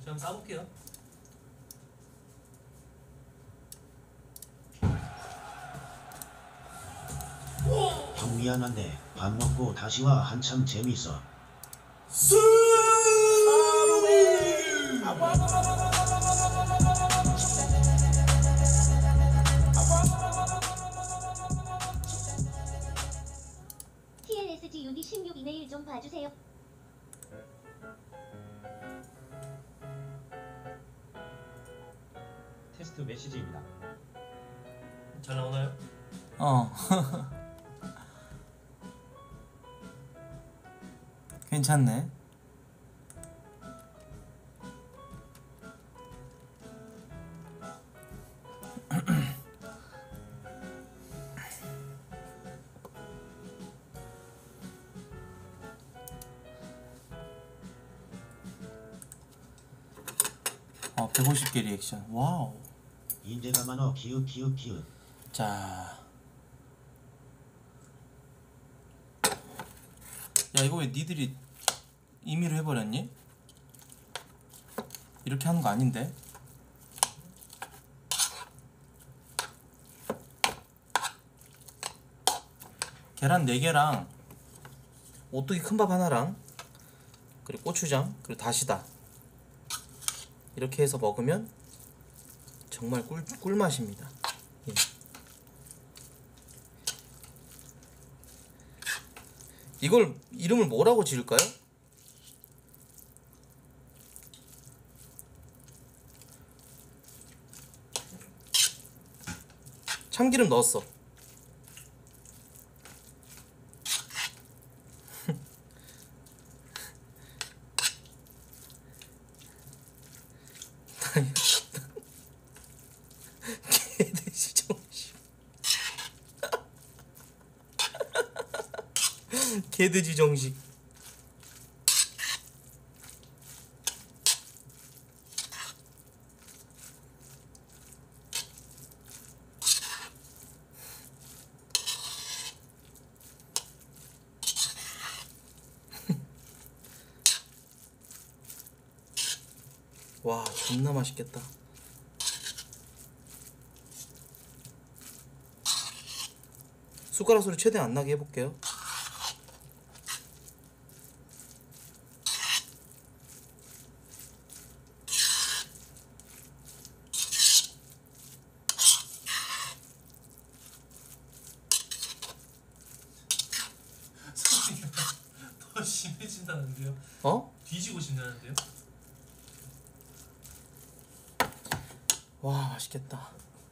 한번 싸볼게요. 형 미안한데 밥 먹고 다시 와. 한참 재밌어. TLSG 유닛 16 이메일 좀 봐주세요. 테스트 메시지입니다. 잘 나오나요? 괜찮네. 어, 150개 리액션. 와우. 인재가 많어. 키읔. 자, 야, 이거 왜 니들이 임의로 해버렸니? 이렇게 하는 거 아닌데? 계란 4개랑 오뚜기 큰밥 하나랑 그리고 고추장 그리고 다시다 이렇게 해서 먹으면 정말 꿀맛입니다. 예. 이걸 이름을 뭐라고 지을까요? 참기름 넣었어. 개돼지 정식. 개돼지 정식. 와, 존나 맛있겠다. 숟가락 소리 최대한 안 나게 해볼게요. 소리가 더 심해진다는데요? 어? 뒤지고 싶다는데요? 와, 맛있겠다.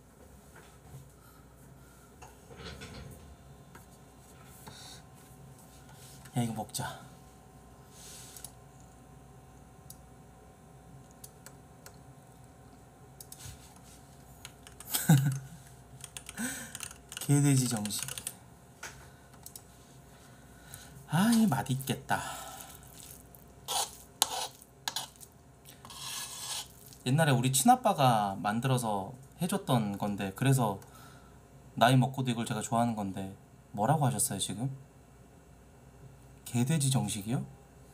야, 이거 먹자. 개돼지 정식. 아, 이 맛있겠다. 옛날에 우리 친아빠가 만들어서 해줬던 건데, 그래서 나이 먹고도 이걸 제가 좋아하는 건데, 뭐라고 하셨어요 지금? 개돼지 정식이요?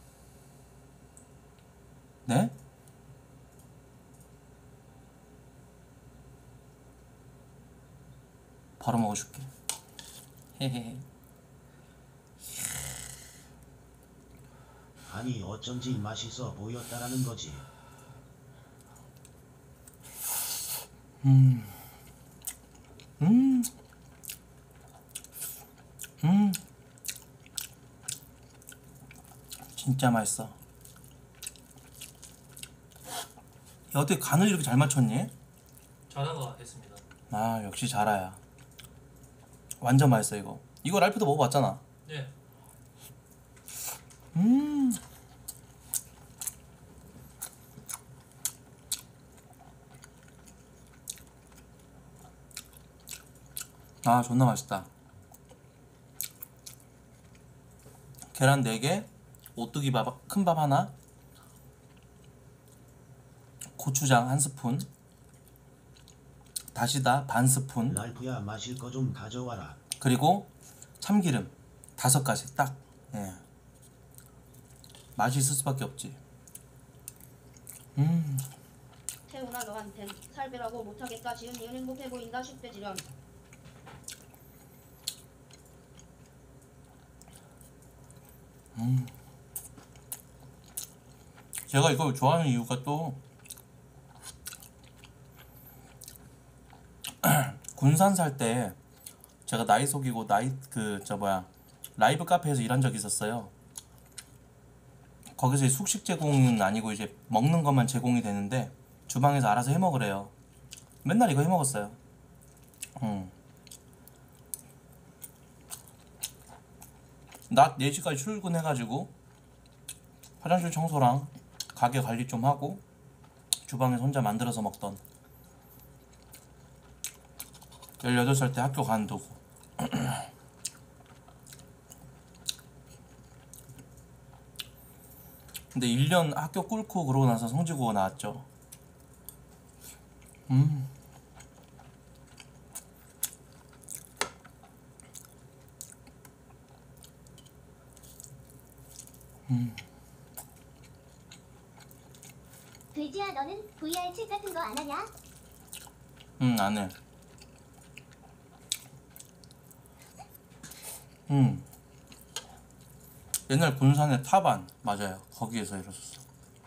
네? 바로 먹어줄게. 헤헤헤. 아니 어쩐지 맛있어 보였다라는 거지. 음. 진짜 맛있어. 야, 어떻게 간을 이렇게 잘 맞췄니? 자라가 했습니다. 아, 역시 자라야. 완전 맛있어 이거. 이거 랄프도 먹어봤잖아. 네. 아, 존나 맛있다. 계란 4개, 오뚜기 밥, 큰밥 하나, 고추장 1스푼, 다시다 반 스푼, 랄프야 마실 거 좀 가져와라. 그리고 참기름 5가지 딱. 예. 맛이 있을 수밖에 없지. 태훈아 너한텐 살배라고 못하겠다. 지은 니은 행복해 보인다. 10대 지령. 제가 이걸 좋아하는 이유가 또 군산 살 때 제가 나이 속이고 라이브 카페에서 일한 적이 있었어요. 거기서 숙식 제공은 아니고 이제 먹는 것만 제공이 되는데 주방에서 알아서 해 먹으래요. 맨날 이거 해 먹었어요. 낮 4시까지 출근해가지고 화장실 청소랑 가게 관리 좀 하고 주방에서 혼자 만들어서 먹던 18살 때 학교 간두고 근데 1년 학교 꿇고 그러고 나서 성지고가 나왔죠. 돼지야 너는 VR 칠 같은 거 안 하냐? 안 해. 옛날 군산의 타반 맞아요. 거기에서 이뤘었어.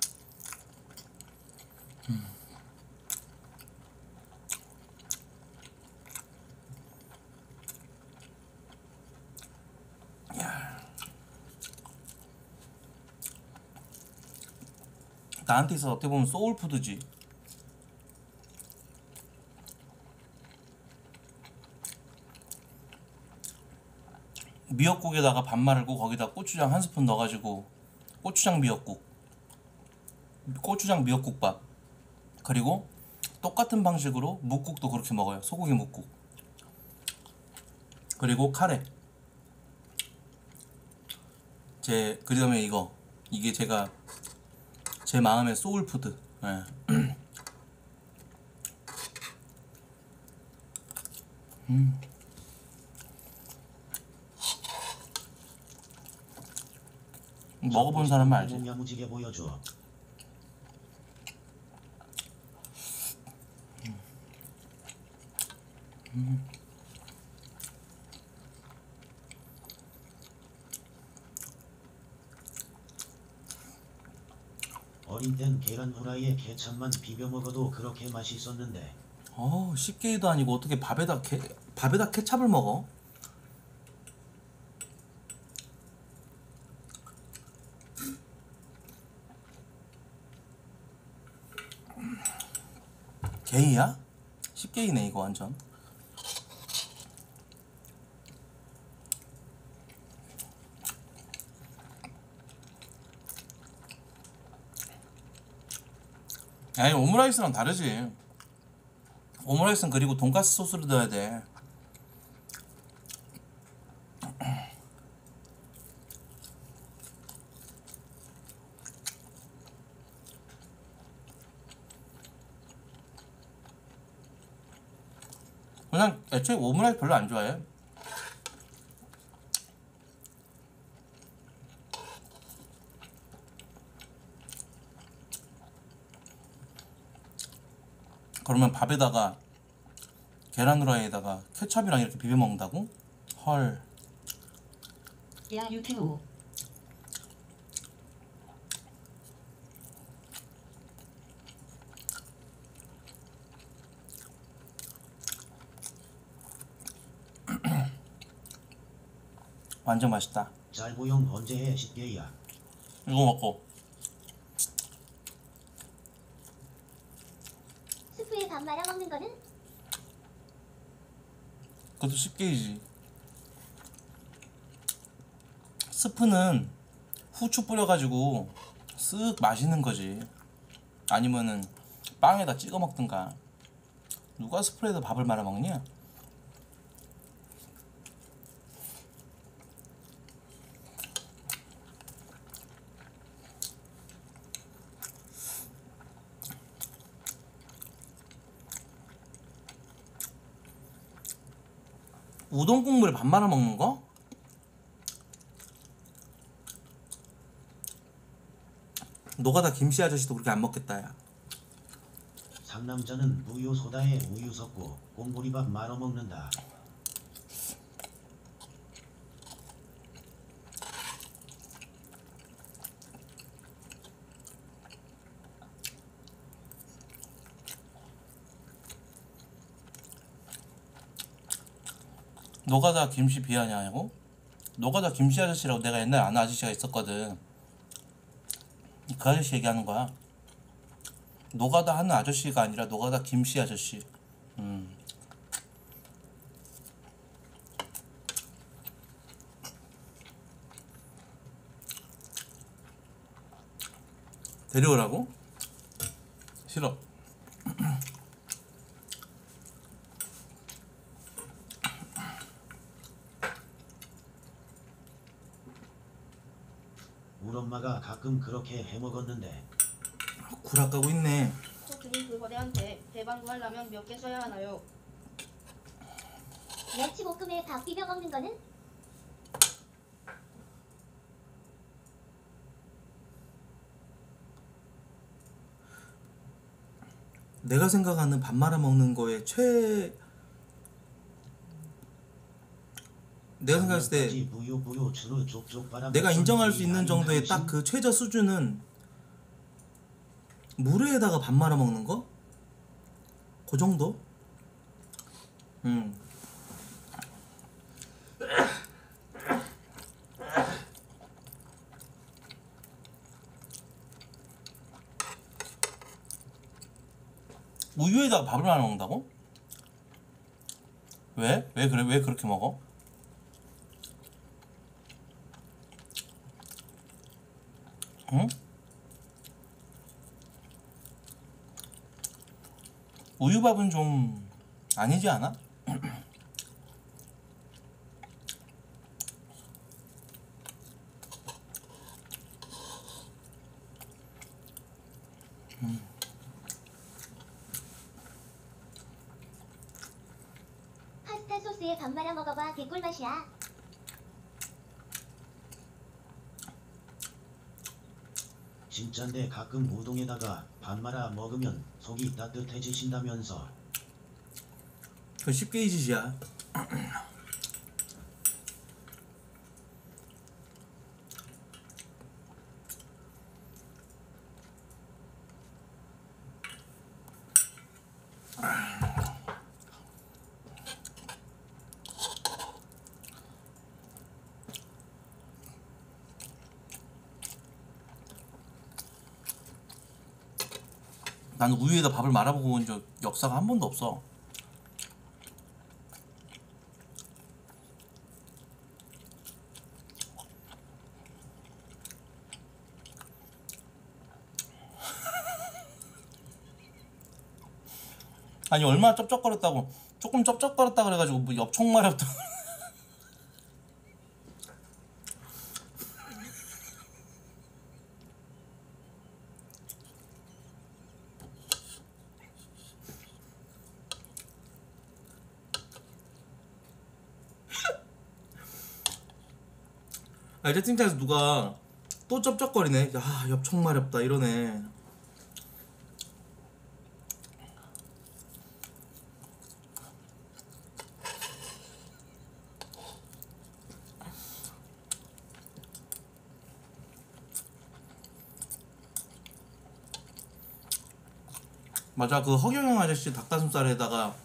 나한테 있어서 어떻게 보면 소울푸드지. 미역국에다가 밥 말고 거기다 고추장 한 스푼 넣어가지고 고추장 미역국, 고추장 미역국밥. 그리고 똑같은 방식으로 묵국도 그렇게 먹어요. 소고기 묵국. 그리고 카레. 그 다음에 이게 제 마음의 소울푸드. 네. 먹어본 사람은 알지. 야무지게 보여줘. 어린 땐 계란 후라이에 케찹만 비벼 먹어도 그렇게 맛있었는데. 식게이도 아니고 어떻게 밥에다 케찹을 먹어? 게이야? 식게이네 이거 완전. 아니 오므라이스랑 다르지. 오므라이스는 그리고 돈가스 소스를 넣어야 돼. 그냥 애초에 오므라이스 별로 안 좋아해. 그러면 밥에다가 계란 후라이에다가 케찹이랑 이렇게 비벼 먹는다고? 헐. 야 유태우. 완전 맛있다. 짤보용 언제 해 식게야. 이거 먹고 스프에 밥 말아 먹는 거는? 그것도 식게이지. 스프는 후추 뿌려가지고 쓱 마시는 거지. 아니면은 빵에다 찍어 먹든가. 누가 스프에다 밥을 말아 먹냐? 우동 국물에 밥 말아 먹는 거? 노가다 김씨 아저씨도 그렇게 안 먹겠다 야. 상남자는 무유 소다에 우유 섞고 곰보리밥 말아 먹는다. 노가다 김씨 비하냐고? 노가다 김씨 아저씨라고 내가 옛날에 아는 아저씨가 있었거든. 그 아저씨 얘기하는 거야. 노가다 하는 아저씨가 아니라 노가다 김씨 아저씨. 데려오라고? 싫어. 우리 엄마가 가끔 그렇게 해먹었는데 구라 까고 있네. 코트님 그 거대한 대방구 하려면 몇 개 써야 하나요? 멸치볶음에 밥 비벼 먹는 거는? 내가 생각하는 밥 말아 먹는 거에 내가 생각했을 때 저녁까지 부유 주로 족족 빨아 내가 먹던 인정할 수 이 있는 아닌 정도의 딱 당신? 그 최저 수준은 물에다가 밥 말아 먹는 거? 그 정도? 우유에다가 밥을 말아 먹는다고? 왜? 왜 그래? 왜 그렇게 먹어? 응? 우유밥은 좀 아니지 않아? 파스타 소스에 밥 말아 먹어봐. 개꿀 맛이야. 진짠데 가끔 우동에다가 밥 말아 먹으면 속이 따뜻해지신다면서. 그건 쉽게 잊으시야. 나는 우유에다 밥을 말아 먹어본 적 역사가 한 번도 없어. 아니 얼마나 쩝쩝거렸다고. 조금 쩝쩝거렸다 그래가지고 뭐 엽총 마렵다. 아, 채팅창에서 누가 또 쩝쩝거리네. 야, 엽총 마렵다 이러네. 맞아, 그 허경영 아저씨 닭가슴살에다가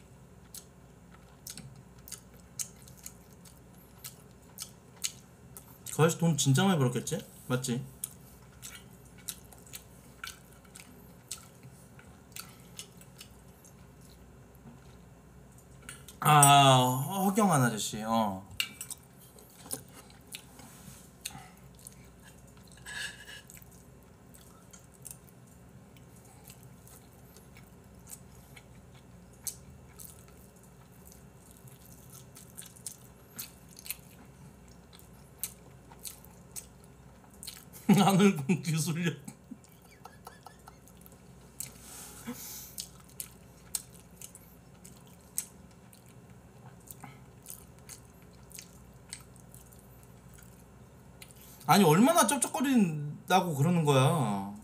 그 아저씨 돈 진짜 많이 벌었겠지? 맞지? 아, 허경환 아저씨. 하늘군 기술력. 아니 얼마나 쩝쩝거린다고 그러는 거야.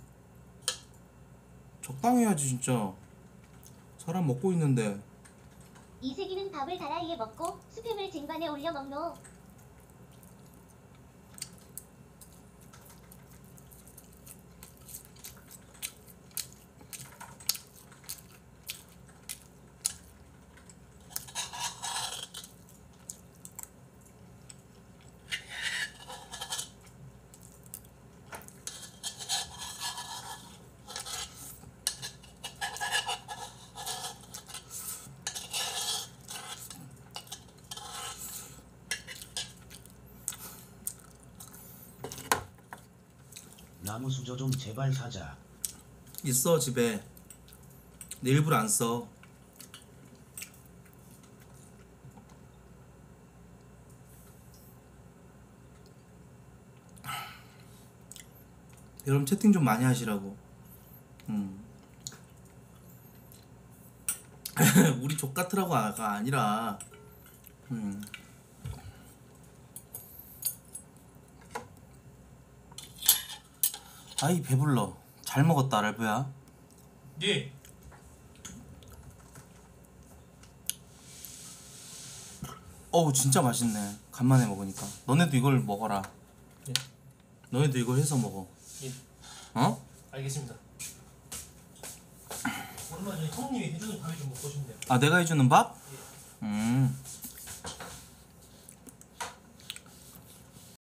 적당히 해야지 진짜. 사람 먹고 있는데. 이세기는 밥을 다라이에 먹고 스팸을 쟁반에 올려 먹노. 나무 수저 좀 제발 사자. 있어 집에. 내 일부러 안 써. 여러분 채팅 좀 많이 하시라고. 우리 족같으라고가 아니라 아이 배불러. 잘 먹었다 랄브야. 예. 어우 진짜 맛있네. 간만에 먹으니까. 너네도 이걸 먹어라. 예. 너네도 이걸 해서 먹어. 예. 어? 알겠습니다. 오랜만에 형님이 해주는 밥이 좀 먹고 싶네요. 아 내가 해주는 밥? 예.